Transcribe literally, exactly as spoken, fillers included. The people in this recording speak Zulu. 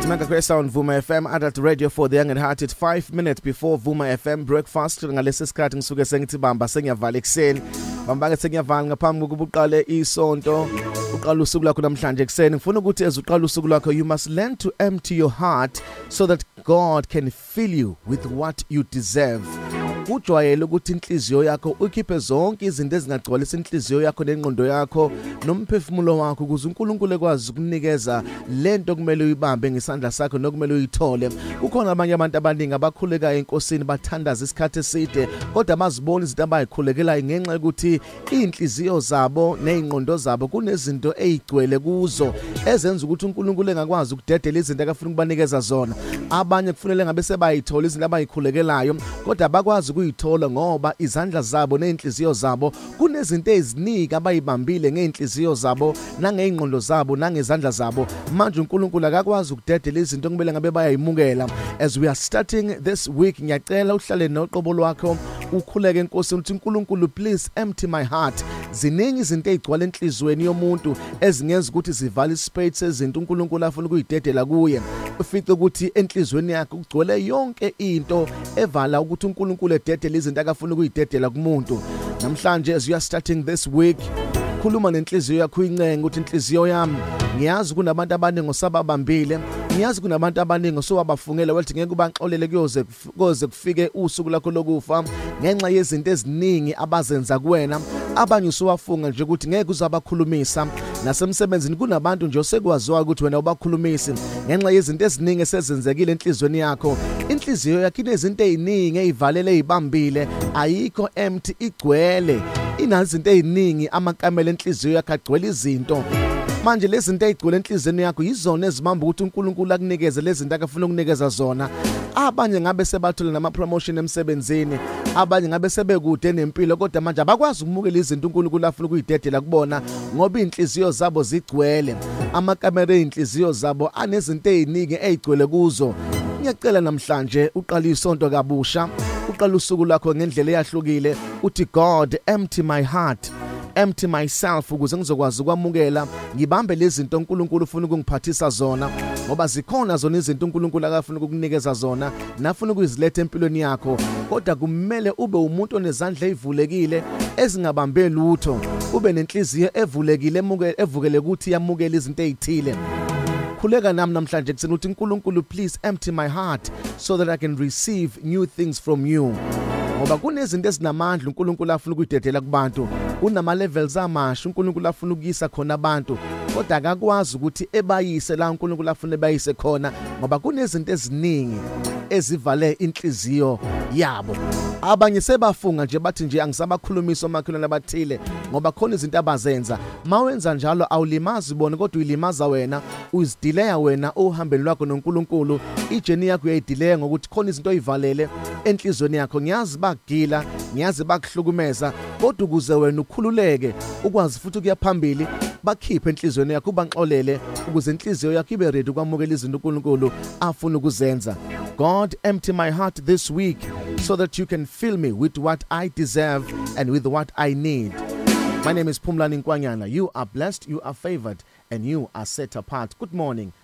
Mega Grace on Vuma F M Adult Radio for the Young and Hearted. Five minutes before Vuma F M breakfast ngalesi sikhathi ngisuke sengithi bamba sengiyavala ekseni bamba ke sengiyavala ngaphambi kokuba uqale isonto uqala usuku lakho namhlanje ekseni ngifuna ukuthi ezuqala usuku lakho you must learn to empty your heart so that God can fill you with what you deserve. Kujwayele ukuthi inhliziyo yakho ukhiphe zonke izinto ezingagcwalisa inhliziyo yakho nengqondo yakho nomphefumulo wakho ukuze uNkulunkulu ekwazi ukunikeza lento kumele uyibambe ngesandla sakho nokumele uyithole. Kukhona abanye abantu abaningi abakhulekayo enkosini bathandaza isikhathi eside kodwa bazibona izinto abayikhulekelayo ngenxa yokuthi inhliziyo zabo nezingqondo zabo kunezinto ezigcwele kuzo ezenza ukuthi uNkulunkulu engakwazi ukudedela izinto akafuna ukubanikeza zona. Abanye kufanele ngabe sebayithola izinto abayikhulekelayo kodwa bakwazi kuyithola ngoba izandla zabo nenhliziyo zabo kunezinto eziningi abayibambile ngeenhliziyo zabo nangezingqondo zabo nangezandla zabo. Manje uNkulunkulu akakwazi ukudedela izinto kumele ngabe bayayimukela. As we are starting this week ngiyacela uhlale noqobo lwakho ukhuleke enkosini uthi uNkulunkulu please empty my heart. Ziningi izinto ezigcwala enhlizweni yomuntu ezingenza ukuthi zivala ispace sezinto uNkulunkulu afuna ukuyidedela kuye. Ufice ukuthi enhlizweni yakho kugcwele yonke into evala ukuthi uNkulunkulu ededele izinto akafuna ukuyidedela kumuntu. Namhlanje as you are starting this week khuluma nenhliziyo yakho incenga ukuthi inhliziyo yami ngiyazi kunabantu abaningi osababambile ngiyazi kunabantu abaningi osowabafungela wethi ngeke ubanxolele kuyoze kuze kufike usuku lakho lokufa ngenxa yezinto eziningi abazenza kuwena. Abanye usuwafunga nje ukuthi ngeke uzabakhulumisa nasemsebenzini kunabantu nje osekwaziwa ukuthi wena ubakhulumisi ngenxa yezinto eziningi esezenzekile enhlizweni yakho. Inhliziyo yakho inezinto eziningi ezivalele ezibambile ayikho empty igcwele inazinto eziningi amakamela enhliziyo yakho agcwele izinto. Manje lezi zinto ezigcwele enhlizweni yakho yizona ezibamba ukuthi uNkulunkulu akunikeze lezi zinto akafuna ukunikeza zona. Abanye ngabe sebathola nama promotion emsebenzini, abanye ngabe sebekude nempilo kodwa manje abakwazi ukumukela izinto uNkulunkulu afuna ukuyidedela kubona ngoba inhliziyo zabo zigcwele. Amakamera enhliziyo zabo anezinto eziningi ezigcwele kuzo. Ngiyacela namhlanje uqala isonto kabusha, uqala usuku lakho ngendlela eyahlukile uthi God empty my heart. Empty myself ukuze ngizokwazi ukwamukela ngibambe lezi zinto uNkulunkulu ufuna ukungiphathisa zona ngoba zikhona zona izinto uNkulunkulu akafuna ukukunikeza zona nafuna ukuziletha empilweni yakho kodwa kumele ube umuntu onezandla ezivulekile ezingabambe lutho ube nenhliziyo evulekile evukele ukuthi yamukela izinto ezithile. Khuleka nami namhlanje kuseni uthi uNkulunkulu please empty my heart so that I can receive new things from you. Ngoba kunezinto ezinamandla uNkulunkulu afuna ukuyidedela kubantu kunama levels amasha uNkulunkulu afuna ukuyisa khona abantu kodwa akakwazi ukuthi ebayise la uNkulunkulu afuna ebayise khona ngoba kunezinto eziningi ezivale inhliziyo yabo. Abanye sebafunga nje bathi nje angisabakhulumisa omakhelwane abathile ngoba khona izinto abazenza. Mawenza njalo awulimazi bona kodwa uyilimaza wena uzidelaya wena ohambeni lwakho noNkulunkulu. Ijourney yakho uyayidelaya ngokuthi khona izinto oyivalele enhlizweni yakho. Ngiyazi bagila ngiyazi bakuhlukumeza kodwa ukuze wena ukhululeke ukwazi futhi ukuya phambili bakhiphe enhlizweni yakho ubanxolele ukuze inhliziyo yakho ibe ready ukwamukela izinto uNkulunkulu afuna ukuzenza. God empty my heart this week so that you can fill me with what I deserve and with what I need. My name is Phumlani Nkwanyana. You are blessed, you are favored, and you are set apart. Good morning.